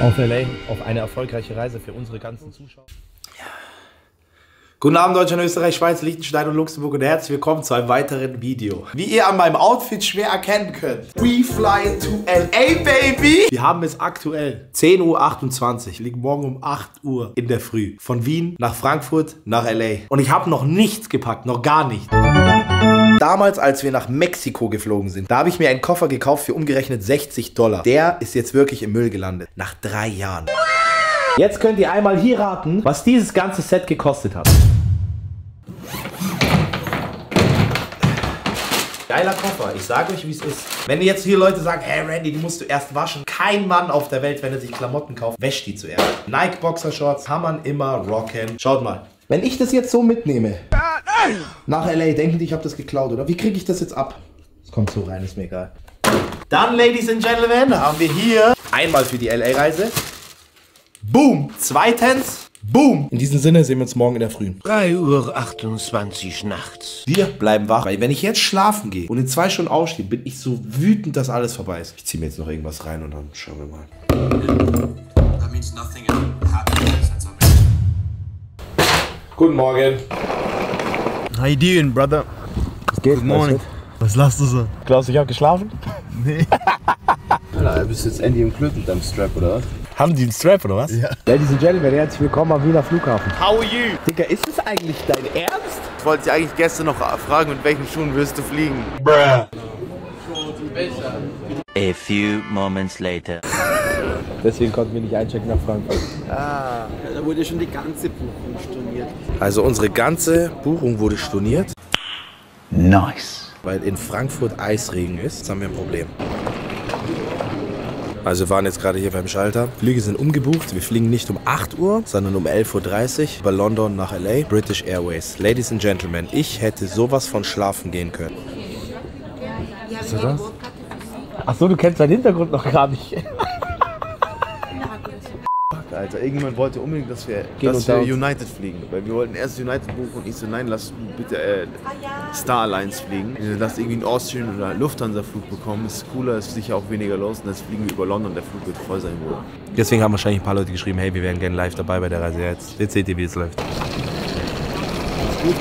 auf LA, auf eine erfolgreiche Reise für unsere ganzen Zuschauer. Guten Abend Deutschland, Österreich, Schweiz, Liechtenstein und Luxemburg und herzlich willkommen zu einem weiteren Video. Wie ihr an meinem Outfit schwer erkennen könnt, we fly to LA, baby! Wir haben es aktuell 10:28 Uhr, wir liegen morgen um 8 Uhr in der Früh. Von Wien nach Frankfurt nach LA. Und ich habe noch nichts gepackt, noch gar nichts. Damals, als wir nach Mexiko geflogen sind, da habe ich mir einen Koffer gekauft für umgerechnet $60. Der ist jetzt wirklich im Müll gelandet. Nach 3 Jahren. Jetzt könnt ihr einmal hier raten, was dieses ganze Set gekostet hat. Geiler Koffer, ich sage euch, wie es ist. Wenn jetzt hier Leute sagen, hey Randy, die musst du erst waschen. Kein Mann auf der Welt, wenn er sich Klamotten kauft, wäscht die zuerst. Nike Boxershorts kann man immer rocken. Schaut mal. Wenn ich das jetzt so mitnehme, nach LA, denken die, ich habe das geklaut, oder? Wie kriege ich das jetzt ab? Es kommt so rein, ist mir egal. Dann, Ladies and Gentlemen, haben wir hier einmal für die LA-Reise. Boom. Zweitens, boom. In diesem Sinne sehen wir uns morgen in der Früh. 3:28 Uhr nachts. Wir bleiben wach, weil wenn ich jetzt schlafen gehe und in 2 Stunden aufstehe, bin ich so wütend, dass alles vorbei ist. Ich ziehe mir jetzt noch irgendwas rein und dann schauen wir mal. That means nothing happens. That's okay. Guten Morgen. How you doing, brother? Was geht? Good morning. Was lachst du so? Glaubst du, ich habe geschlafen? Nee. Alter, bist du jetzt Andy und Klöt mit deinem Strap, oder was? Haben die einen Strap oder was? Ja. Ladies and Gentlemen, herzlich willkommen am Wiener Flughafen. How are you? Digga, ist das eigentlich dein Ernst? Ich wollte dich eigentlich gestern noch fragen, mit welchen Schuhen wirst du fliegen? A few moments later. Deswegen konnten wir nicht einchecken nach Frankfurt. Da wurde schon die ganze Buchung storniert. Also unsere ganze Buchung wurde storniert. Nice. Weil in Frankfurt Eisregen ist. Jetzt haben wir ein Problem. Also wir waren jetzt gerade hier beim Schalter. Flüge sind umgebucht. Wir fliegen nicht um 8 Uhr, sondern um 11:30 Uhr bei London nach LA. British Airways. Ladies and Gentlemen, ich hätte sowas von schlafen gehen können. Was ist das? Achso, du kennst deinen Hintergrund noch gar nicht. Alter, irgendjemand wollte unbedingt, dass wir United fliegen. Weil wir wollten erst United buchen und ich so, nein, lass bitte Star Alliance fliegen. Lass irgendwie einen Austrian oder Lufthansa-Flug bekommen. Ist cooler, ist sicher auch weniger los. Und jetzt fliegen wir über London, der Flug wird voll sein, Bruder. Deswegen haben wahrscheinlich ein paar Leute geschrieben, hey, wir wären gerne live dabei bei der Reise. Jetzt seht ihr, wie es läuft. Ist gut.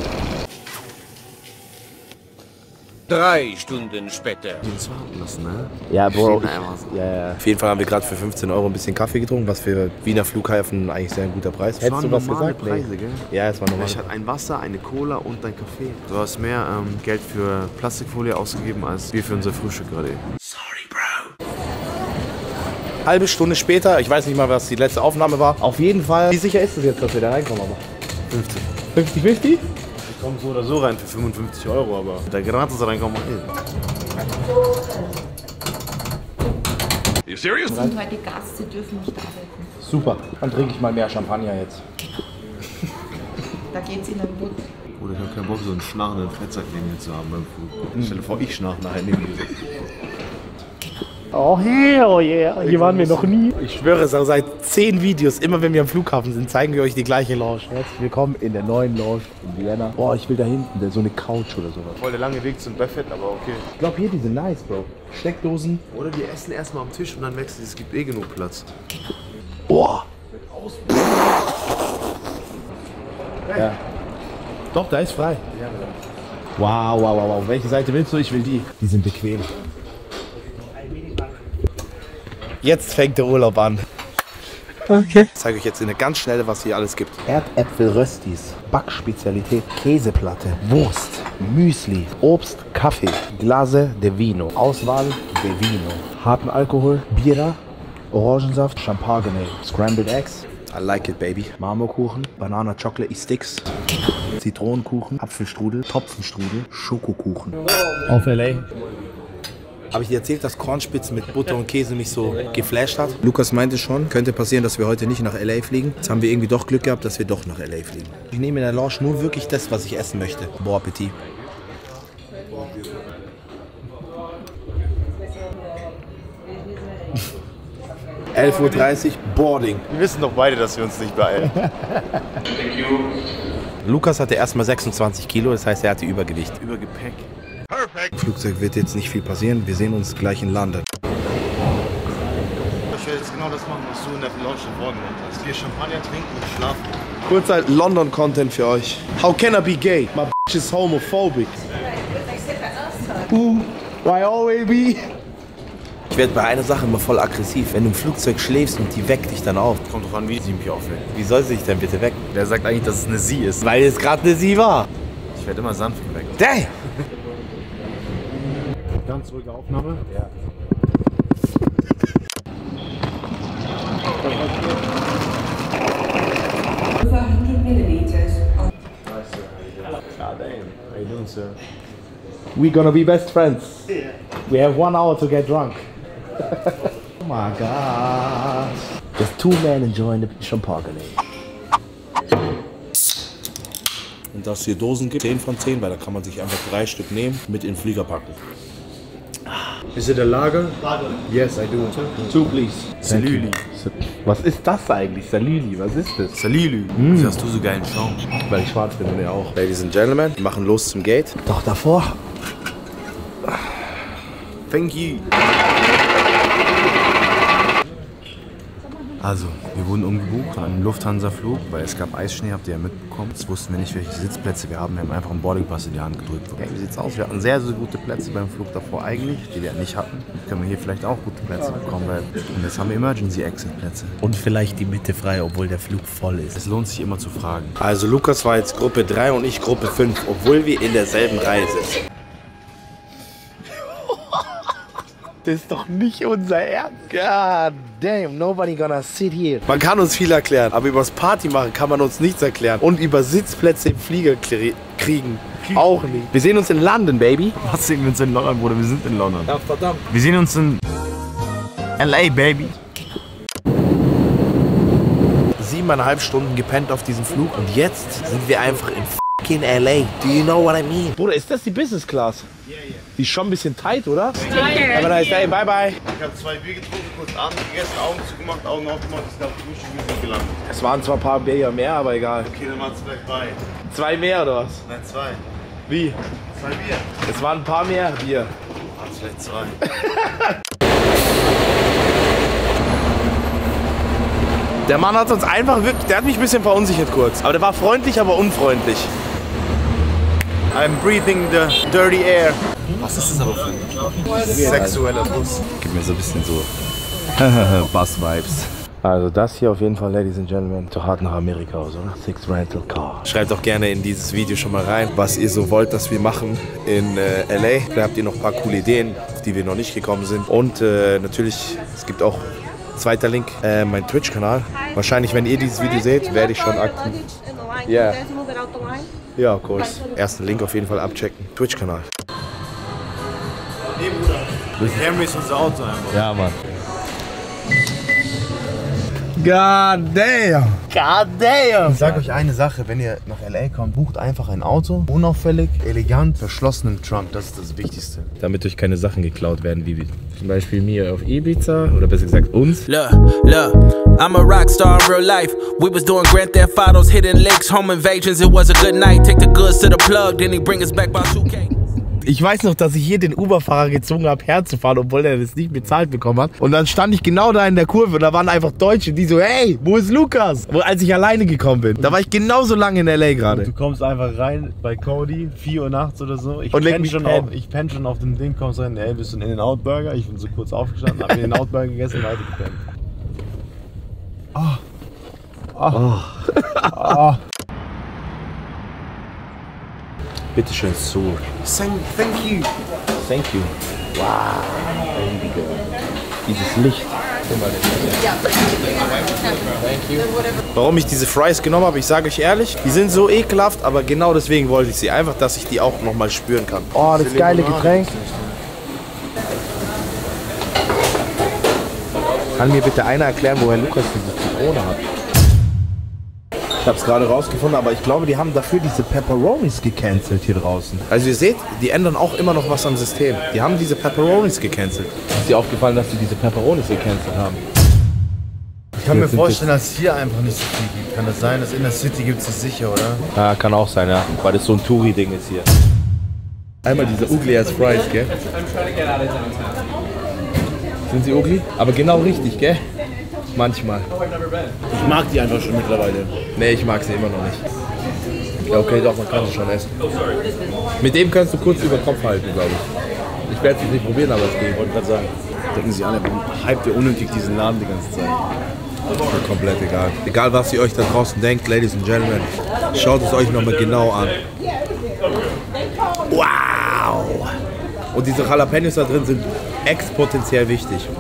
3 Stunden später. Das warten lassen, ne? Ja, Bro. Ja. Auf jeden Fall haben wir gerade für 15 € ein bisschen Kaffee getrunken, was für Wiener Flughafen eigentlich sehr ein guter Preis. Hättest du was gesagt? Preise, gell? Ja, es war normal. Ich hatte ein Wasser, eine Cola und ein Kaffee. Du hast mehr Geld für Plastikfolie ausgegeben, als wir für unser Frühstück gerade. Sorry, Bro. Halbe Stunde später, ich weiß nicht mal, was die letzte Aufnahme war. Auf jeden Fall. Wie sicher ist es jetzt, dass wir da reinkommen? Aber 50. 50-50? Ich komme so oder so rein für 55 €, aber mit der Granate reinkommen macht Wir sind heute Gast, Sie dürfen nicht arbeiten. Super. Dann trinke ich mal mehr Champagner jetzt. Da geht's Ihnen gut. Oder ich habe keinen Bock, so einen schnarrenden Fettsack neben mir zu haben beim Flug. Stell dir vor, ich schnarch nachher neben dir. Oh yeah. Hier waren wir noch nie. Ich schwöre es, seit 10 Videos, immer wenn wir am Flughafen sind, zeigen wir euch die gleiche Lounge. Herzlich willkommen in der neuen Lounge in Vienna. Boah, ich will da hinten, so eine Couch oder sowas. Voll der lange Weg zum Buffet, aber okay. Ich glaube hier, die sind nice, Bro. Steckdosen. Oder wir essen erstmal am Tisch und dann wechseln. Es gibt eh genug Platz. Boah. Ja. Doch, da ist frei. Wow. Welche Seite willst du? Ich will die. Die sind bequem. Jetzt fängt der Urlaub an. Okay. Ich zeige euch jetzt in der ganz schnelle, was hier alles gibt. Erdäpfelröstis, Backspezialität, Käseplatte, Wurst, Müsli, Obst, Kaffee, Glase de Vino, Auswahl de Vino, harten Alkohol, Bira, Orangensaft, Champagner, Scrambled Eggs, I like it, baby. Marmorkuchen, Banana Chocolate Sticks, Zitronenkuchen, Apfelstrudel, Topfenstrudel, Schokokuchen. Auf LA. Habe ich dir erzählt, dass Kornspitz mit Butter und Käse mich so geflasht hat? Lukas meinte schon, könnte passieren, dass wir heute nicht nach LA fliegen. Jetzt haben wir irgendwie doch Glück gehabt, dass wir doch nach LA fliegen. Ich nehme in der Lounge nur wirklich das, was ich essen möchte. Bon Appetit. (11:30 Uhr) Boarding. Wir wissen doch beide, dass wir uns nicht beeilen. Lukas hatte erstmal 26 Kilo, das heißt, er hatte Übergewicht. Übergepäck. Im Flugzeug wird jetzt nicht viel passieren. Wir sehen uns gleich in London. Ich werde jetzt genau das machen, was du in der Lounge vorgenommen hast. Hier Champagner trinken und schlafen. Kurzer London-Content für euch. How can I be gay? My bitch is homophobic. Why always be? Ich werde bei einer Sache immer voll aggressiv. Wenn du im Flugzeug schläfst und die weckt dich dann auf. Kommt doch an, wie sie mich aufweckt. Wie soll sie dich denn bitte wecken? Der sagt eigentlich, dass es eine sie ist. Weil es gerade eine sie war. Ich werde immer sanft geweckt. Damn! Ganz ruhige Aufnahme. Ja. Over 100 milliliters. Ah, damn. How you doing, sir? We're gonna be best friends. We have 1 hour to get drunk. Oh my God. There's 2 men enjoying the Champagne. Und dass es hier Dosen gibt, 10 von 10, weil da kann man sich einfach 3 Stück nehmen, mit in den Flieger packen. Is it a lager? Lager. Yes, I do. 2, please. Salili. Was ist das eigentlich? Salili, was ist das? Salili. Wieso hast du so geilen Schaum? Weil ich schwarz bin und er auch. Ladies and Gentlemen, wir machen los zum Gate. Doch davor. Thank you. Also, wir wurden umgebucht an einem Lufthansa-Flug, weil es gab Eisschnee, habt ihr ja mitbekommen. Jetzt wussten wir nicht, welche Sitzplätze wir haben. Wir haben einfach einen Boardingpass in die Hand gedrückt. Okay, wie sieht's aus? Wir hatten sehr, sehr gute Plätze beim Flug davor eigentlich, die wir nicht hatten. Können wir hier vielleicht auch gute Plätze bekommen, weil und jetzt haben wir Emergency-Exit-Plätze. Und vielleicht die Mitte frei, obwohl der Flug voll ist. Es lohnt sich immer zu fragen. Also Lukas war jetzt Gruppe 3 und ich Gruppe 5, obwohl wir in derselben Reihe sitzen. Das ist doch nicht unser Ernst. God damn, nobody gonna sit here. Man kann uns viel erklären, aber übers Party machen kann man uns nichts erklären. Und über Sitzplätze im Flieger kriegen auch nicht. Wir sehen uns in London, Baby. Was sehen wir uns in London, Bruder? Wir sind in London. Ja, verdammt. Wir sehen uns in LA, Baby. 7,5 Stunden gepennt auf diesem Flug und jetzt sind wir einfach in fucking LA. Do you know what I mean? Bruder, ist das die Business Class? Ja, ja. Die ist schon ein bisschen tight, oder? Have a nice day, bye bye. Ich habe 2 Bier getrunken, kurz Abend gegessen, Augen zugemacht, Augen aufgemacht, es gab Frühstück, wir sind gelandet. Es waren zwar ein paar Bier mehr, aber egal. Okay, dann waren es vielleicht 3. 2 mehr oder was? Nein, 2. Wie? 2 Bier. Es waren ein paar mehr Bier. Waren es vielleicht 2. Der Mann hat uns einfach wirklich, der hat mich ein bisschen verunsichert kurz. Aber der war freundlich, aber unfreundlich. I'm breathing the dirty air. Was ist das aber für ein sexueller Bus? Gib mir so ein bisschen so Bus-Vibes. Also das hier auf jeden Fall, Ladies and Gentlemen, zu hart nach Amerika, oder? 6 Rental Car. Schreibt auch gerne in dieses Video schon mal rein, was ihr so wollt, dass wir machen in LA. Da habt ihr noch ein paar coole Ideen, auf die wir noch nicht gekommen sind. Und natürlich, es gibt auch, zweiter Link, mein Twitch-Kanal. Wahrscheinlich, wenn ihr dieses Video seht, werde ich schon aktiv. Ja. Ja, of course. Ersten Link auf jeden Fall abchecken. Twitch-Kanal. Nee, Bruder. Camry ist unser Auto einfach. Ja, Mann. God damn! God damn! Ich sag euch eine Sache, wenn ihr nach LA kommt, bucht einfach ein Auto, unauffällig, elegant, verschlossen im Trunk, das ist das Wichtigste. Damit euch keine Sachen geklaut werden, wie zum Beispiel mir auf Ibiza, oder besser gesagt uns. Look, I'm a rock star in real life. We was doing Grand Theft Autos, hidden lakes, home invasions, it was a good night. Take the goods to the plug, then he bring us back by 2K. Ich weiß noch, dass ich hier den Uber-Fahrer gezwungen habe, herzufahren, obwohl er das nicht bezahlt bekommen hat. Und dann stand ich genau da in der Kurve und da waren einfach Deutsche, die so, hey, wo ist Lukas? Als ich alleine gekommen bin. Da war ich genauso lange in L.A. gerade. Du kommst einfach rein bei Cody, 4 Uhr nachts oder so. Ich penn schon auf dem Ding, kommst rein, ey, bist du ein In-N-Out-Burger? Ich bin so kurz aufgestanden, hab mir den In-N-Out-Burger gegessen und weitergepennt. Bitte schön, so. Thank you. Thank you. Wow. Baby girl. Dieses Licht. Warum ich diese Fries genommen habe, ich sage euch ehrlich, die sind so ekelhaft, aber genau deswegen wollte ich sie. Einfach, dass ich die auch nochmal spüren kann. Oh, das geile Getränk. Kann mir bitte einer erklären, woher Lukas diese Zitrone hat? Ich habe es gerade rausgefunden, aber ich glaube, die haben dafür diese Pepperonis gecancelt hier draußen. Also ihr seht, die ändern auch immer noch was am System. Die haben diese Pepperonis gecancelt. Ist dir aufgefallen, dass die diese Pepperonis gecancelt haben? Ich kann mir vorstellen, dass es hier einfach nicht so viel gibt. Kann das sein, dass in der City gibt es sicher, oder? Ja, kann auch sein, ja. Weil das so ein Touri-Ding ist hier. Einmal diese Ugly as Fries, gell? Sind sie ugly? Aber genau richtig, gell? Manchmal. Ich mag die einfach schon mittlerweile. Nee, ich mag sie immer noch nicht. Ja, okay, doch, man kann sie schon essen. Mit dem kannst du kurz über den Kopf halten, glaube ich. Ich werde es nicht probieren, aber es geht. Ich wollte gerade sagen, denken Sie alle, warum hypt ihr unnötig diesen Laden die ganze Zeit? Ist mir komplett egal. Egal, was ihr euch da draußen denkt, Ladies and Gentlemen, schaut es euch nochmal genau an. Wow! Und diese Jalapenos da drin sind exponentiell wichtig.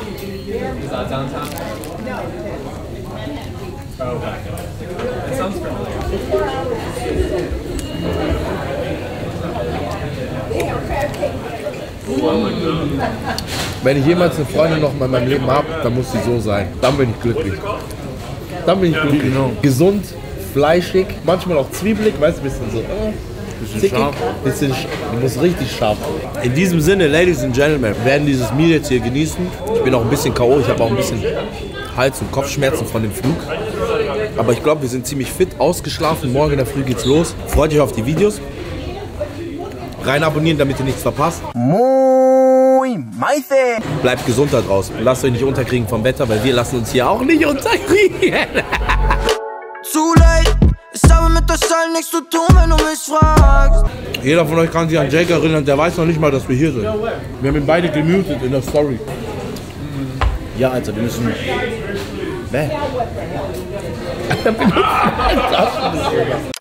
Wenn ich jemals eine Freundin noch mal in meinem Leben habe, dann muss sie so sein. Dann bin ich glücklich. Dann bin ich glücklich. Genau. Gesund, fleischig, manchmal auch zwiebelig, weißt du, ein bisschen so. Bisschen scharf. Du musst richtig scharf. In diesem Sinne, Ladies and Gentlemen, wir werden dieses Meal jetzt hier genießen. Ich bin auch ein bisschen K.O., ich habe auch ein bisschen Hals- und Kopfschmerzen von dem Flug. Aber ich glaube, wir sind ziemlich fit, ausgeschlafen. Morgen in der Früh geht's los. Freut euch auf die Videos. Rein abonnieren, damit ihr nichts verpasst. Bleibt gesund da draußen. Lasst euch nicht unterkriegen vom Wetter, weil wir lassen uns hier auch nicht unterkriegen. Zu late, ich habe mit euch allen nichts zu tun, wenn du mich fragst. Jeder von euch kann sich an Jake erinnern, der weiß noch nicht mal, dass wir hier sind. Wir haben ihn beide gemutet in der Story. Ja, Alter, wir müssen... Nee.